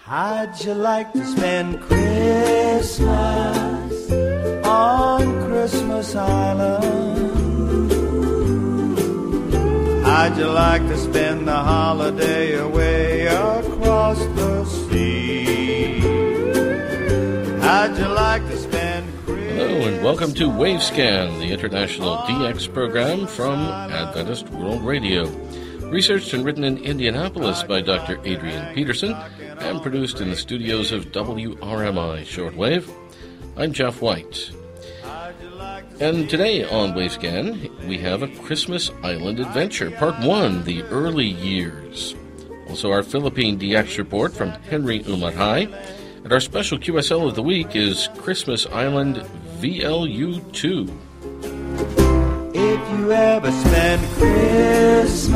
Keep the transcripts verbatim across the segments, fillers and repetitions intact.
How'd you like to spend Christmas on Christmas Island? How'd you like to spend the holiday away across the sea? How'd you like to spend Christmas? Hello and welcome to Wavescan, the international D X program from Adventist World Radio. Researched and written in Indianapolis by Doctor Adrian Peterson and produced in the studios of W R M I Shortwave. I'm Jeff White. And today on Wavescan, we have a Christmas Island adventure, part one, the early years. Also our Philippine D X report from Henry Umatay. And our special Q S L of the week is Christmas Island V L U two. If you ever spend Christmas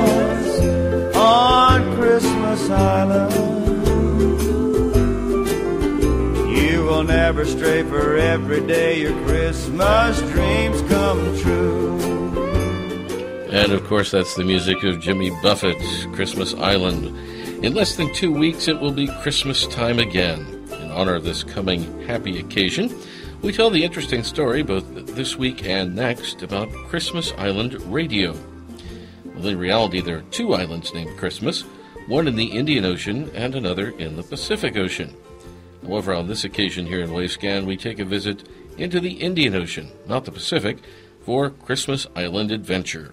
on Christmas Island, you will never stray, for every day your Christmas dreams come true. And of course that's the music of Jimmy Buffett, Christmas Island. In less than two weeks it will be Christmas time again. In honor of this coming happy occasion, we tell the interesting story both this week and next about Christmas Island Radio. Well, in reality, there are two islands named Christmas, one in the Indian Ocean and another in the Pacific Ocean. However, on this occasion here in Wavescan, we take a visit into the Indian Ocean, not the Pacific, for Christmas Island Adventure.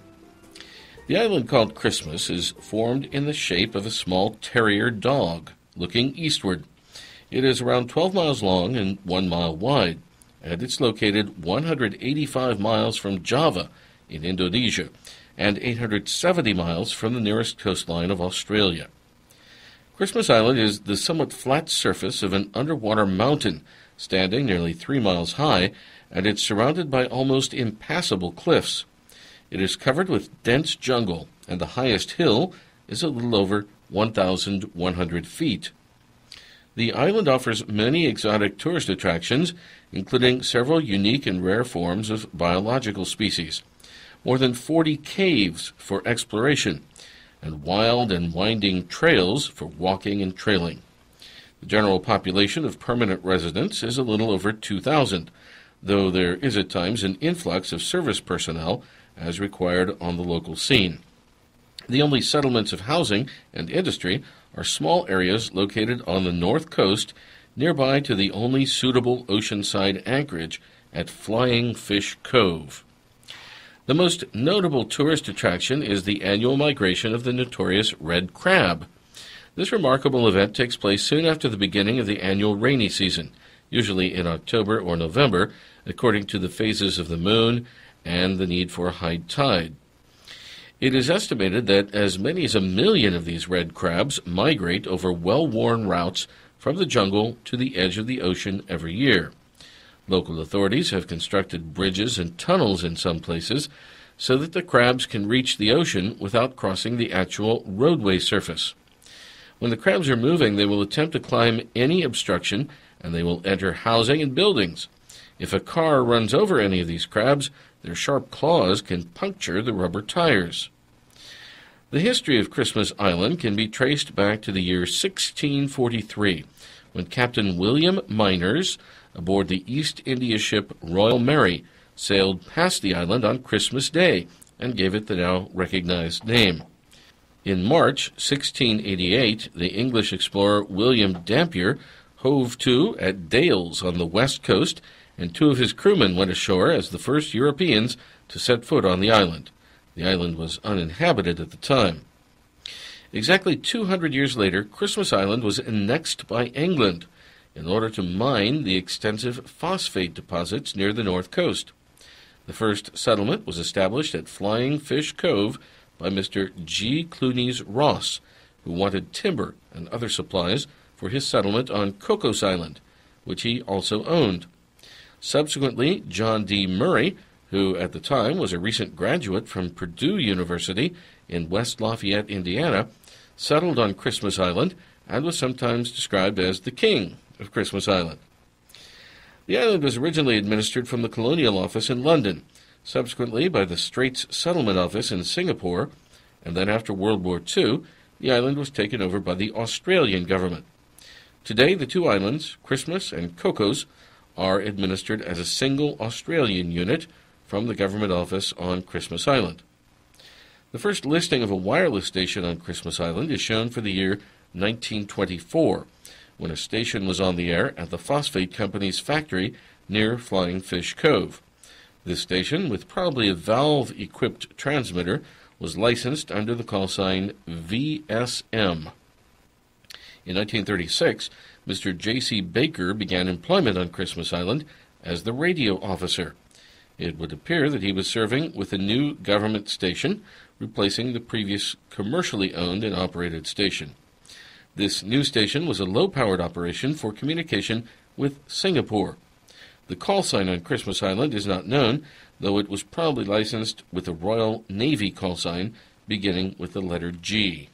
The island called Christmas is formed in the shape of a small terrier dog looking eastward. It is around twelve miles long and one mile wide, and it's located one hundred eighty-five miles from Java in Indonesia and eight hundred seventy miles from the nearest coastline of Australia. Christmas Island is the somewhat flat surface of an underwater mountain standing nearly three miles high, and it's surrounded by almost impassable cliffs. It is covered with dense jungle, and the highest hill is a little over one thousand one hundred feet. The island offers many exotic tourist attractions, including several unique and rare forms of biological species, more than forty caves for exploration, and wild and winding trails for walking and trailing. The general population of permanent residents is a little over two thousand, though there is at times an influx of service personnel as required on the local scene. The only settlements of housing and industry are small areas located on the north coast nearby to the only suitable oceanside anchorage at Flying Fish Cove. The most notable tourist attraction is the annual migration of the notorious red crab. This remarkable event takes place soon after the beginning of the annual rainy season, usually in October or November, according to the phases of the moon and the need for a high tide. It is estimated that as many as a million of these red crabs migrate over well-worn routes from the jungle to the edge of the ocean every year. Local authorities have constructed bridges and tunnels in some places so that the crabs can reach the ocean without crossing the actual roadway surface. When the crabs are moving, they will attempt to climb any obstruction, and they will enter housing and buildings. If a car runs over any of these crabs, their sharp claws can puncture the rubber tires. The history of Christmas Island can be traced back to the year sixteen forty-three, when Captain William Miners, aboard the East India ship Royal Mary, sailed past the island on Christmas Day and gave it the now recognized name. In March sixteen eighty-eight, the English explorer William Dampier hove to at Dales on the west coast, and two of his crewmen went ashore as the first Europeans to set foot on the island. The island was uninhabited at the time. Exactly two hundred years later, Christmas Island was annexed by England in order to mine the extensive phosphate deposits near the north coast. The first settlement was established at Flying Fish Cove by Mister G. Clunies Ross, who wanted timber and other supplies for his settlement on Cocos Island, which he also owned. Subsequently, John D. Murray, who at the time was a recent graduate from Purdue University in West Lafayette, Indiana, settled on Christmas Island and was sometimes described as the king of Christmas Island. The island was originally administered from the Colonial Office in London, subsequently by the Straits Settlement Office in Singapore, and then after World War Two, the island was taken over by the Australian government. Today, the two islands, Christmas and Cocos, are administered as a single Australian unit from the government office on Christmas Island. The first listing of a wireless station on Christmas Island is shown for the year nineteen twenty-four, when a station was on the air at the Phosphate Company's factory near Flying Fish Cove. This station, with probably a valve-equipped transmitter, was licensed under the call sign V S M. In nineteen thirty-six, Mister J C Baker began employment on Christmas Island as the radio officer. It would appear that he was serving with a new government station, replacing the previous commercially owned and operated station. This new station was a low-powered operation for communication with Singapore. The call sign on Christmas Island is not known, though it was probably licensed with a Royal Navy call sign beginning with the letter G.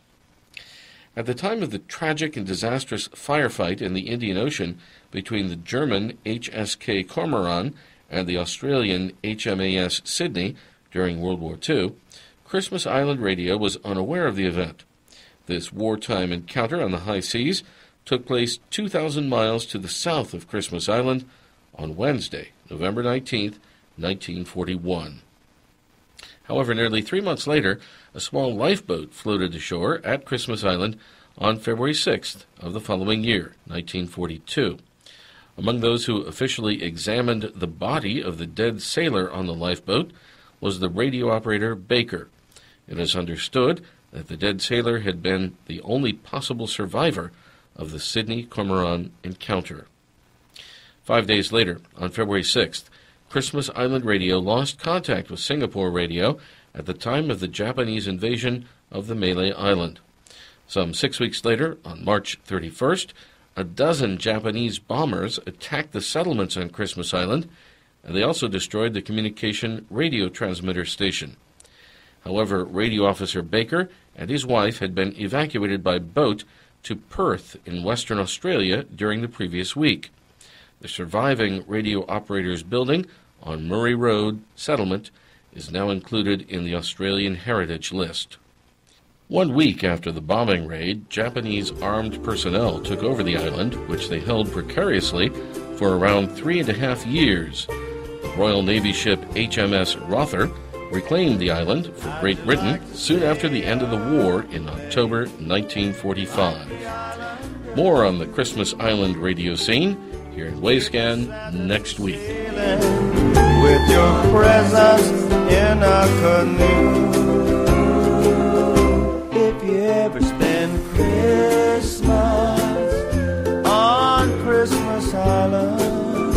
At the time of the tragic and disastrous firefight in the Indian Ocean between the German H S K Cormoran and the Australian H M A S Sydney during World War Two, Christmas Island Radio was unaware of the event. This wartime encounter on the high seas took place two thousand miles to the south of Christmas Island on Wednesday, November nineteenth, nineteen forty-one. However, nearly three months later, a small lifeboat floated ashore at Christmas Island on February sixth of the following year, nineteen forty-two. Among those who officially examined the body of the dead sailor on the lifeboat was the radio operator Baker. It is understood that the dead sailor had been the only possible survivor of the Sydney Cormoran encounter. Five days later, on February sixth, Christmas Island Radio lost contact with Singapore Radio at the time of the Japanese invasion of the Malay Island. Some six weeks later, on March thirty-first, a dozen Japanese bombers attacked the settlements on Christmas Island, and they also destroyed the communication radio transmitter station. However, radio officer Baker and his wife had been evacuated by boat to Perth in Western Australia during the previous week. The surviving radio operator's building on Murray Road settlement is now included in the Australian Heritage List. One week after the bombing raid, Japanese armed personnel took over the island, which they held precariously for around three and a half years. The Royal Navy ship H M S Rother reclaimed the island for Great Britain soon after the end of the war in October nineteen forty-five. More on the Christmas Island radio scene here in Wayscan next week. With your presence in a canoe, if you ever spend Christmas on Christmas Island,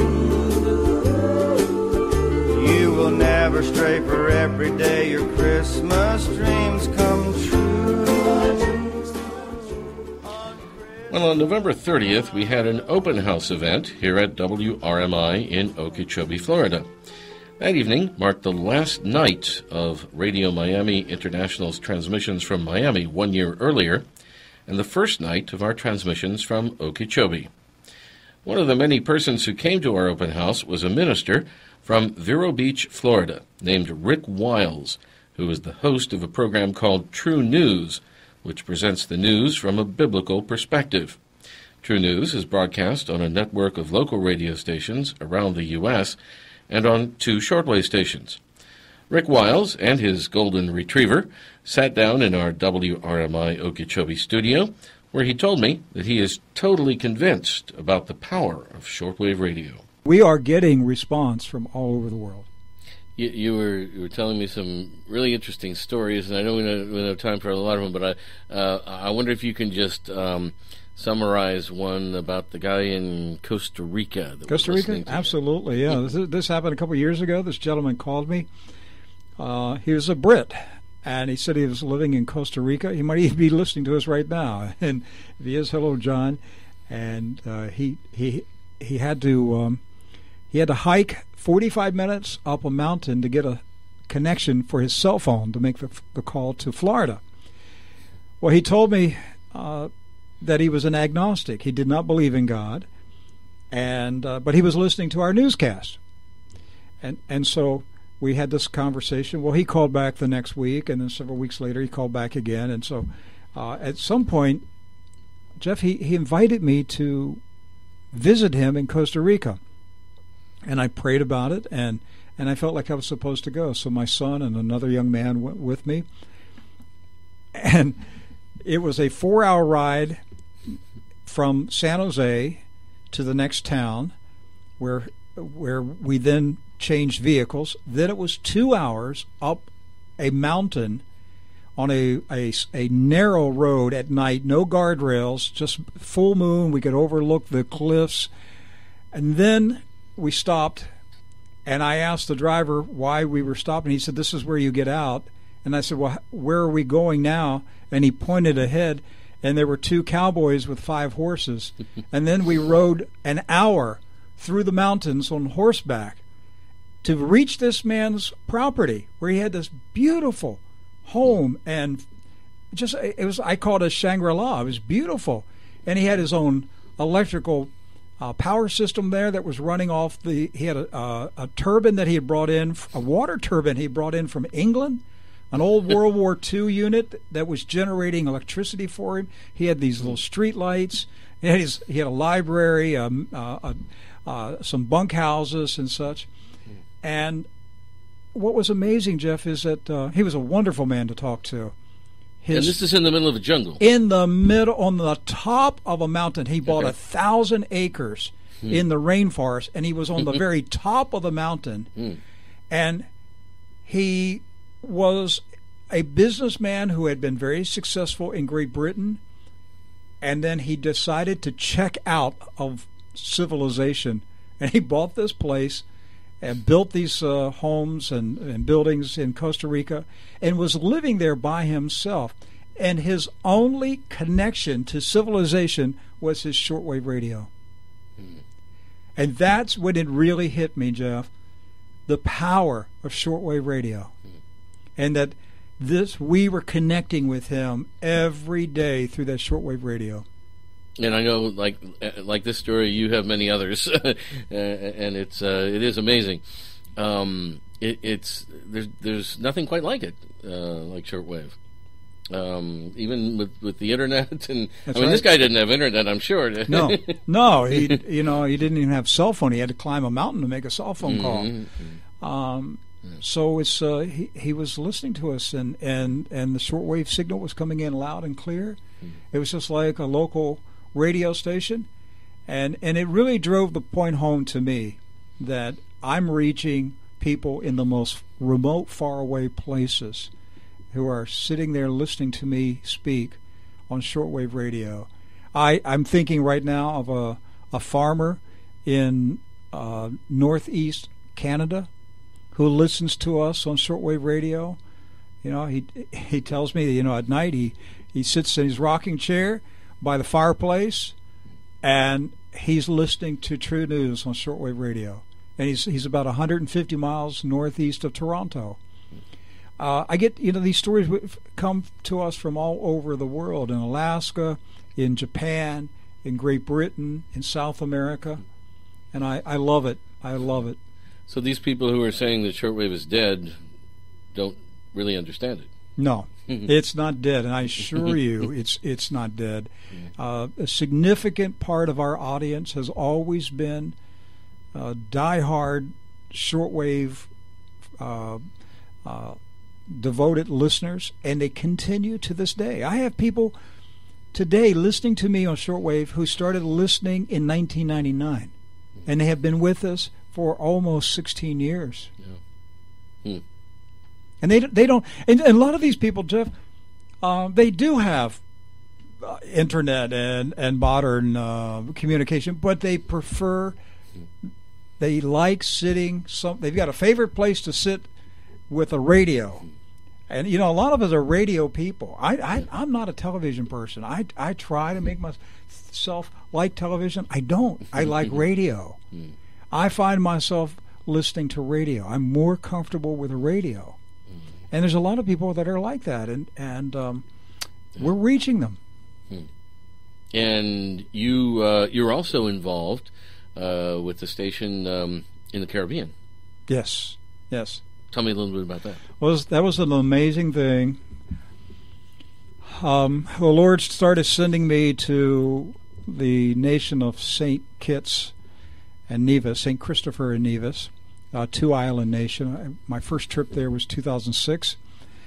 you will never stray, for every day your Christmas dreams come true. Well, on November thirtieth, we had an open house event here at W R M I in Okeechobee, Florida. That evening marked the last night of Radio Miami International's transmissions from Miami one year earlier, and the first night of our transmissions from Okeechobee. One of the many persons who came to our open house was a minister from Vero Beach, Florida, named Rick Wiles, who is the host of a program called True News, which presents the news from a biblical perspective. True News is broadcast on a network of local radio stations around the U S and on two shortwave stations. Rick Wiles and his golden retriever sat down in our W R M I Okeechobee studio, where he told me that he is totally convinced about the power of shortwave radio. We are getting response from all over the world. You, you were you were telling me some really interesting stories, and I know we don't, we don't have time for a lot of them, but I uh, I wonder if you can just um, summarize one about the guy in Costa Rica. That Costa Rica? Absolutely, yeah. this, this happened a couple of years ago. This gentleman called me. Uh, he was a Brit, and he said he was living in Costa Rica. He might even be listening to us right now. And if he is, hello, John. And uh, he he he had to um, he had to hike forty-five minutes up a mountain to get a connection for his cell phone to make the, the call to Florida. Well, he told me uh, that he was an agnostic. He did not believe in God, and uh, but he was listening to our newscast. And and so we had this conversation. Well, he called back the next week, and then several weeks later he called back again. And so uh, at some point, Jeff, he, he invited me to visit him in Costa Rica. And I prayed about it, and, and I felt like I was supposed to go. So my son and another young man went with me. And it was a four-hour ride from San Jose to the next town, where where we then changed vehicles. Then it was two hours up a mountain on a, a, a narrow road at night, no guardrails, just full moon. We could overlook the cliffs. And then we stopped, and I asked the driver why we were stopping. He said, "This is where you get out." And I said, "Well, where are we going now?" And he pointed ahead, and there were two cowboys with five horses. And then we rode an hour through the mountains on horseback to reach this man's property, where he had this beautiful home, and just it was I called it a Shangri-La. It was beautiful, and he had his own electrical uh, power system there that was running off the. He had a, a, a turbine that he had brought in, a water turbine he brought in from England, an old World War Two unit that was generating electricity for him. He had these little street lights. He had, his, he had a library, um, uh, uh, uh, some bunkhouses and such, and. What was amazing, Jeff, is that uh, he was a wonderful man to talk to. His, and this is in the middle of a jungle. In the middle, on the top of a mountain. He bought Okay. a thousand acres hmm. in the rainforest, and he was on the very top of the mountain. Hmm. And he was a businessman who had been very successful in Great Britain, and then he decided to check out of civilization, and he bought this place and built these uh, homes and, and buildings in Costa Rica, and was living there by himself. And his only connection to civilization was his shortwave radio. Mm. And that's when it really hit me, Jeff, the power of shortwave radio. Mm. And that this we were connecting with him every day through that shortwave radio. And I know, like like this story, you have many others, and it's uh, it is amazing. Um, it, it's there's there's nothing quite like it, uh, like shortwave. Um, even with, with the internet, and That's I mean, right. this guy didn't have internet, I'm sure. No, no, he you know he didn't even have cell phone. He had to climb a mountain to make a cell phone mm-hmm. call. Um, so it's uh, he he was listening to us, and, and, and the shortwave signal was coming in loud and clear. Mm-hmm. It was just like a local radio station, and and it really drove the point home to me that I'm reaching people in the most remote, faraway places who are sitting there listening to me speak on shortwave radio. I, I'm thinking right now of a, a farmer in uh, northeast Canada who listens to us on shortwave radio. You know, he he tells me that, you know, at night he, he sits in his rocking chair by the fireplace, and he's listening to True News on shortwave radio. And he's he's about one hundred fifty miles northeast of Toronto. Uh, I get, you know, these stories come to us from all over the world, in Alaska, in Japan, in Great Britain, in South America, and I, I love it. I love it. So these people who are saying that shortwave is dead don't really understand it. No, it's not dead, and I assure you it's it's not dead. Uh, a significant part of our audience has always been uh, diehard shortwave uh, uh, devoted listeners, and they continue to this day. I have people today listening to me on shortwave who started listening in nineteen ninety-nine, and they have been with us for almost sixteen years. Yeah. Hmm. And they they don't, and, and a lot of these people, Jeff, uh, they do have uh, internet and and modern uh, communication, but they prefer, they like sitting. Some they've got a favorite place to sit with a radio, and you know a lot of us are radio people. I, I I'm not a television person. I I try to make myself like television. I don't. I like radio. I find myself listening to radio. I'm more comfortable with a radio. And there's a lot of people that are like that, and and um, we're reaching them. And you uh, you're also involved uh, with the station um, in the Caribbean. Yes, yes. Tell me a little bit about that. Was that was an amazing thing. um, the Lord started sending me to the nation of Saint Kitts and Nevis, Saint Christopher and Nevis, a two-island nation. My first trip there was two thousand six.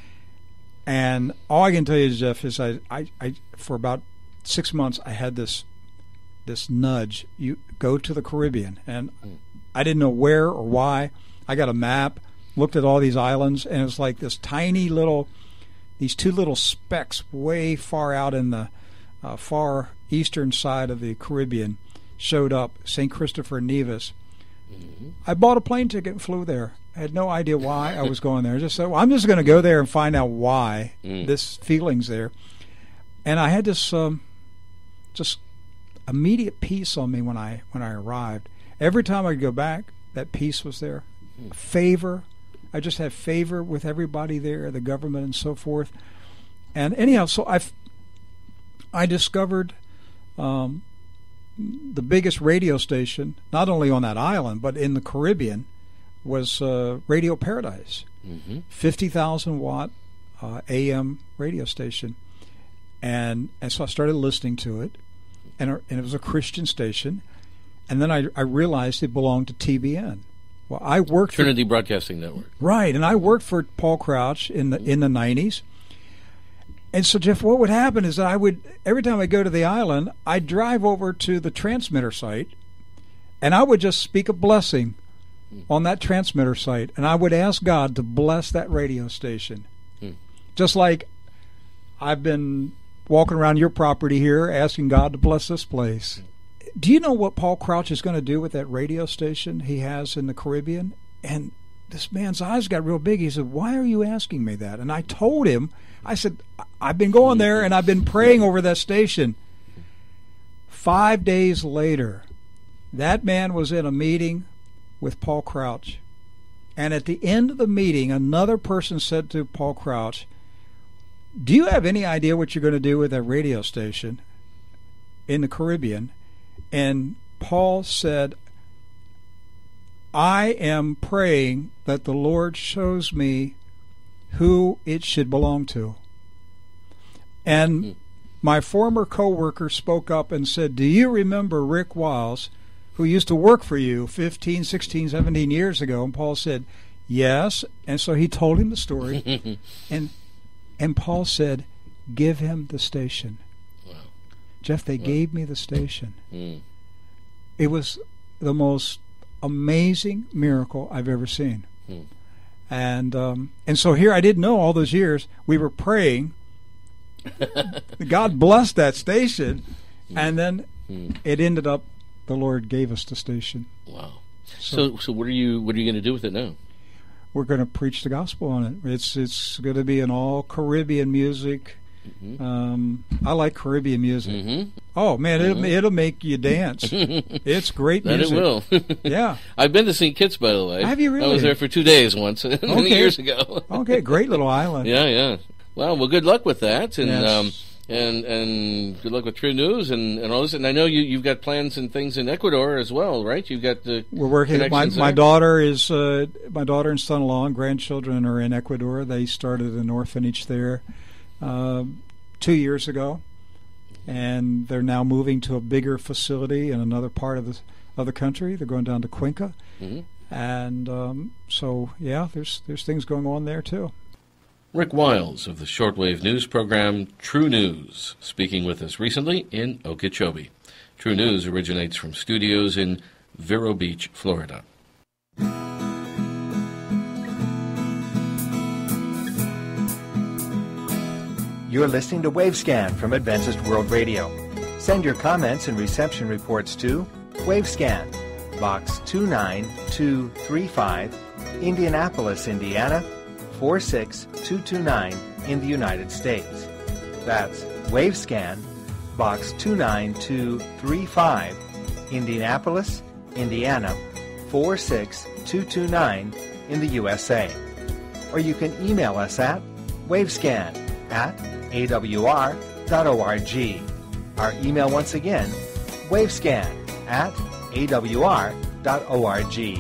And all I can tell you, Jeff, is I, I, I for about six months, I had this this nudge. You go to the Caribbean. And I didn't know where or why. I got a map, looked at all these islands, and it's like this tiny little, these two little specks way far out in the uh, far eastern side of the Caribbean showed up, Saint Christopher and Nevis. Mm-hmm. I bought a plane ticket and flew there. I had no idea why I was going there. I just said, well, I'm just going to go there and find out why mm. this feeling's there. And I had this um, just immediate peace on me when I when I arrived. Every time I'd go back, that peace was there. Mm. Favor. I just had favor with everybody there, the government and so forth. And anyhow, so I I discovered um, the biggest radio station, not only on that island, but in the Caribbean, was uh, Radio Paradise, mm-hmm. fifty thousand watt uh, A M radio station. And, and so I started listening to it, and, and it was a Christian station. And then I, I realized it belonged to T B N. Well, I worked Trinity for, Broadcasting Network. Right, and I worked for Paul Crouch in the in the nineties. And so, Jeff, what would happen is that I would, every time I go to the island, I'd drive over to the transmitter site, and I would just speak a blessing mm. on that transmitter site, and I would ask God to bless that radio station. Mm. Just like I've been walking around your property here asking God to bless this place. Mm. Do you know what Paul Crouch is going to do with that radio station he has in the Caribbean? And this man's eyes got real big. He said, why are you asking me that? And I told him, I said, I've been going there and I've been praying over that station. Five days later, that man was in a meeting with Paul Crouch. And at the end of the meeting, another person said to Paul Crouch, do you have any idea what you're going to do with that radio station in the Caribbean? And Paul said, I am praying that the Lord shows me who it should belong to. And mm. my former coworker spoke up and said, do you remember Rick Wiles, who used to work for you fifteen, sixteen, seventeen years ago? And Paul said, yes. And so he told him the story. and and Paul said, give him the station. Wow. Jeff, they wow. gave me the station. Mm. It was the most amazing miracle I've ever seen. Mm. And um, and so here I didn't know all those years. We were praying. God blessed that station. Mm. And then mm. it ended up the Lord gave us the station. Wow. So so, so what are you what are you going to do with it now? We're going to preach the gospel on it. It's it's going to be an all Caribbean music. Mm-hmm. Um, I like Caribbean music. Mm-hmm. Oh man, mm-hmm. it'll it'll make you dance. It's great music. That it will. Yeah, I've been to Saint Kitts, by the way. Have you really? I was there for two days once, many okay. years ago. Okay, great little island. Yeah, yeah. Well, well, good luck with that, and yes. um, and and good luck with True News and, and all this. And I know you you've got plans and things in Ecuador as well, right? You've got the we're working. My there? my daughter is uh, my daughter and son-in-law and grandchildren are in Ecuador. They started an orphanage there uh, two years ago, and they're now moving to a bigger facility in another part of the of the country. They're going down to Cuenca, mm-hmm. and um, so yeah, there's there's things going on there too. Rick Wiles of the shortwave news program True News, speaking with us recently in Okeechobee. True News originates from studios in Vero Beach, Florida. You're listening to Wavescan from Adventist World Radio. Send your comments and reception reports to Wavescan, Box two nine two three five, Indianapolis, Indiana, four six two two nine in the United States. That's Wavescan, Box two nine two three five, Indianapolis, Indiana, four six two two nine in the U S A. Or you can email us at wavescan at a w r dot org. Our email once again, wavescan at a w r dot org.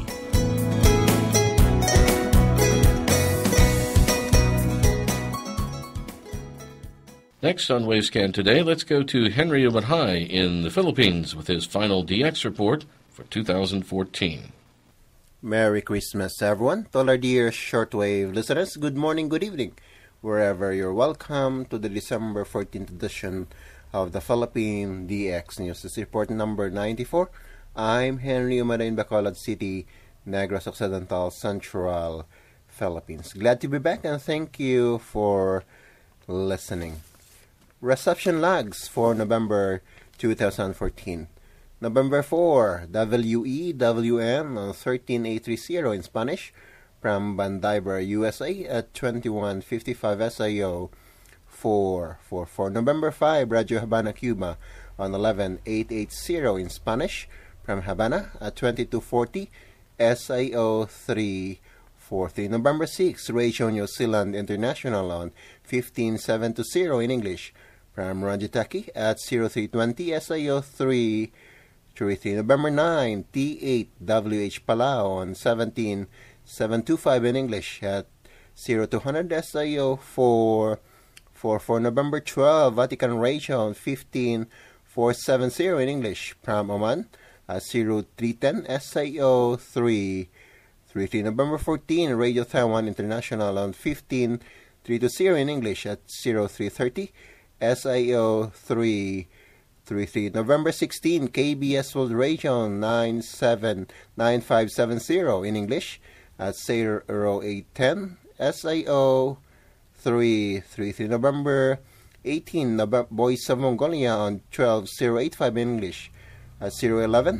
Next on Wavescan today, let's go to Henry Umadhai in the Philippines with his final D X report for two thousand fourteen. Merry Christmas, everyone. To all our dear shortwave listeners, good morning, good evening. Wherever you're welcome to the December fourteenth edition of the Philippine D X News. This is report number ninety-four. I'm Henry Umadhai in Bacolod City, Negros Occidental, Central Philippines. Glad to be back and thank you for listening. Reception lags for November two thousand fourteen. November fourth, W E W N thirteen eight thirty in Spanish from Bandaiber, U S A at twenty-one fifty-five S I O four four four. November fifth, Radio Habana, Cuba on eleven eight eighty in Spanish from Havana at twenty-two forty S I O three four three. November sixth, Radio New Zealand International on fifteen seventy in English from Rajitaki at oh three twenty S I O three three three. November ninth, T eight W H Palau on seventeen seven twenty-five in English at oh two hundred S I O four four four. November twelfth, Vatican Radio on fifteen four seventy in English from Oman at oh three ten S I O three three three. November fourteenth, Radio Taiwan International on fifteen three twenty in English at oh three thirty S I O three three three. November sixteenth, K B S World Radio on nine seven nine five seven zero in English at oh eight ten S I O three three three. November eighteenth, November Voice of Mongolia on twelve oh eighty-five in English at oh eleven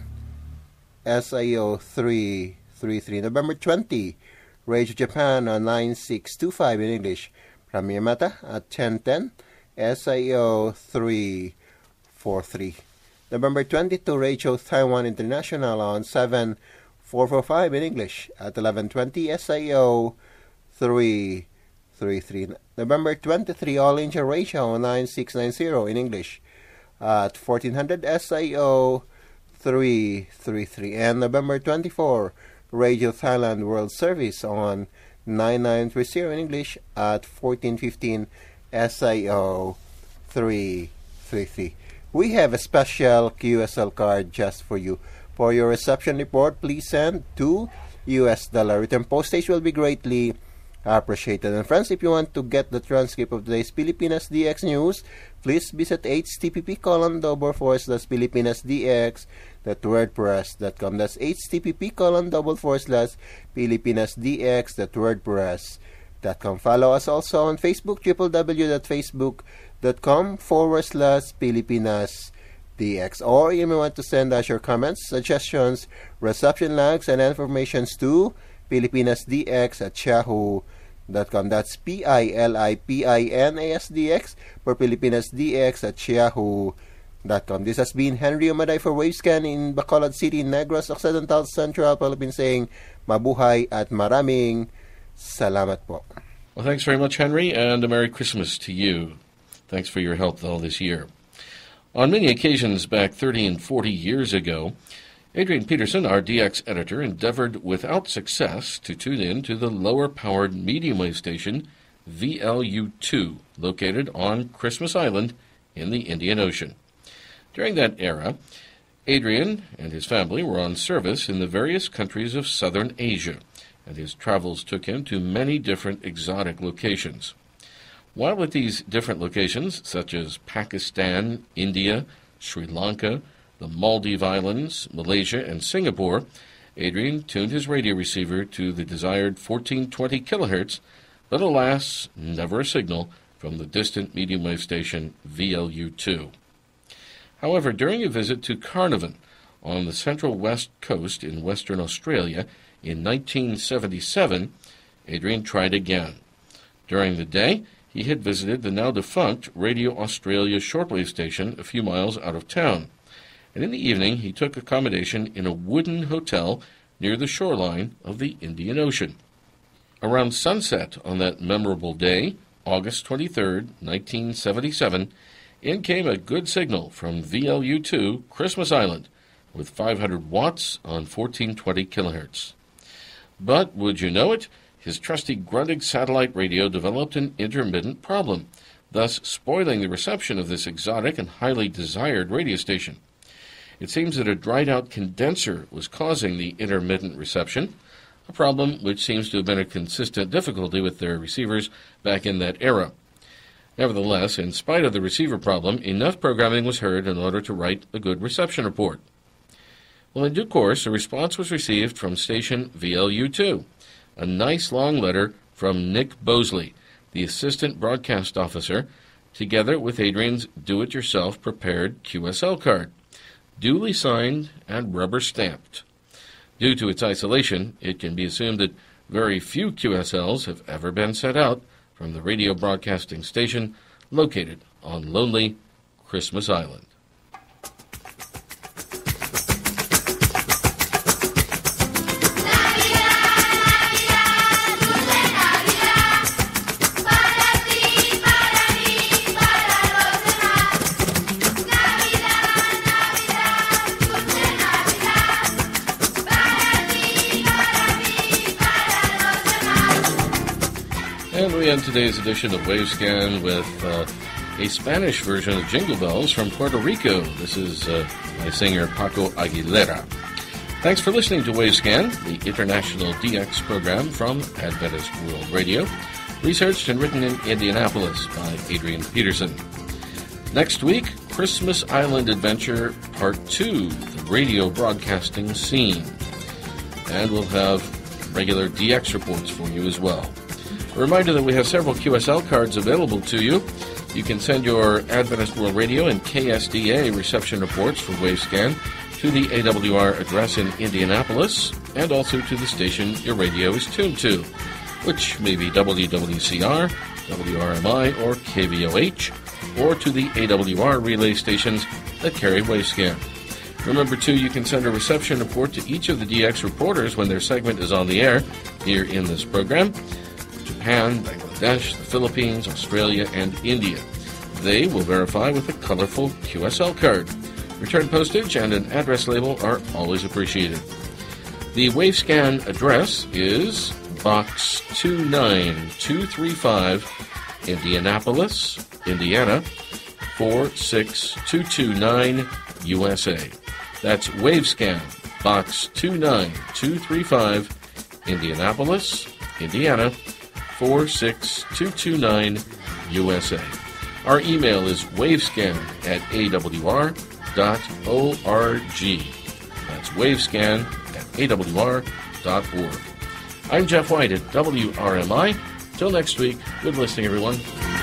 S I O three three three. November twentieth, Radio Japan on nine six two five in English from Yamata at ten ten S I O three four three. November twenty-second, Radio Taiwan International on seven four four five in English at eleven twenty S I O three three three. November twenty-third, All India Radio on nine six nine zero in English at fourteen hundred S I O three three three. And November twenty-fourth, Radio Thailand World Service on nine nine three zero in English at fourteen fifteen S I O three three three. We have a special Q S L card just for you. For your reception report, please send to U S dollar. Return postage will be greatly appreciated. And friends, if you want to get the transcript of today's Pilipinas D X news, please visit H T T P colon double forward slash Pilipinas D X dot wordpress dot com. That's H T T P colon double forward slash Pilipinas D X dot wordpress dot com. Follow us also on Facebook, www.facebook.com forward slash Pilipinas D X. Or you may want to send us your comments, suggestions, reception lags, and informations to PilipinasDX at yahoo dot com. That's P I L I P I N A S D X for PilipinasDX at yahoo dot com. This has been Henry Umadhai for Wavescan in Bacolod City, Negros Occidental, Central Philippines, saying mabuhay at maraming salamat po. Well, thanks very much, Henry, and a Merry Christmas to you. Thanks for your help all this year. On many occasions back thirty and forty years ago, Adrian Peterson, our D X editor, endeavored without success to tune in to the lower-powered medium wave station V L U two, located on Christmas Island in the Indian Ocean. During that era, Adrian and his family were on service in the various countries of southern Asia, and his travels took him to many different exotic locations. While at these different locations, such as Pakistan, India, Sri Lanka, the Maldive Islands, Malaysia, and Singapore, Adrian tuned his radio receiver to the desired fourteen twenty kilohertz, but alas, never a signal from the distant medium wave station V L U two. However, during a visit to Carnarvon on the central west coast in Western Australia in nineteen seventy-seven, Adrian tried again. During the day, he had visited the now-defunct Radio Australia shortwave station a few miles out of town, and in the evening he took accommodation in a wooden hotel near the shoreline of the Indian Ocean. Around sunset on that memorable day, August twenty-third, nineteen seventy-seven, in came a good signal from V L U two, Christmas Island, with five hundred watts on fourteen twenty kilohertz. But, would you know it, his trusty Grundig satellite radio developed an intermittent problem, thus spoiling the reception of this exotic and highly desired radio station. It seems that a dried-out condenser was causing the intermittent reception, a problem which seems to have been a consistent difficulty with their receivers back in that era. Nevertheless, in spite of the receiver problem, enough programming was heard in order to write a good reception report. Well, in due course, a response was received from station V L U two, a nice long letter from Nick Bosley, the assistant broadcast officer, together with Adrian's do-it-yourself prepared Q S L card, duly signed and rubber-stamped. Due to its isolation, it can be assumed that very few Q S Ls have ever been sent out from the radio broadcasting station located on lonely Christmas Island. And we end today's edition of Wavescan with uh, a Spanish version of Jingle Bells from Puerto Rico. This is uh, my singer Paco Aguilera. Thanks for listening to Wavescan, the international D X program from Adventist World Radio, researched and written in Indianapolis by Adrian Peterson. Next week, Christmas Island Adventure Part two, the radio broadcasting scene. And we'll have regular D X reports for you as well. A reminder that we have several Q S L cards available to you. You can send your Adventist World Radio and K S D A reception reports for Wavescan to the A W R address in Indianapolis and also to the station your radio is tuned to, which may be W W C R, W R M I, or K V O H, or to the A W R relay stations that carry Wavescan. Remember, too, you can send a reception report to each of the D X reporters when their segment is on the air here in this program. Japan, Bangladesh, the Philippines, Australia, and India. They will verify with a colorful Q S L card. Return postage and an address label are always appreciated. The Wavescan address is Box two nine two three five, Indianapolis, Indiana, four six two two nine, U S A. That's Wavescan, Box two nine two three five, Indianapolis, Indiana, four six two two nine, U S A. Our email is wavescan at a w r dot org. That's wavescan at a w r dot org. I'm Jeff White at W R M I. Till next week, good listening, everyone.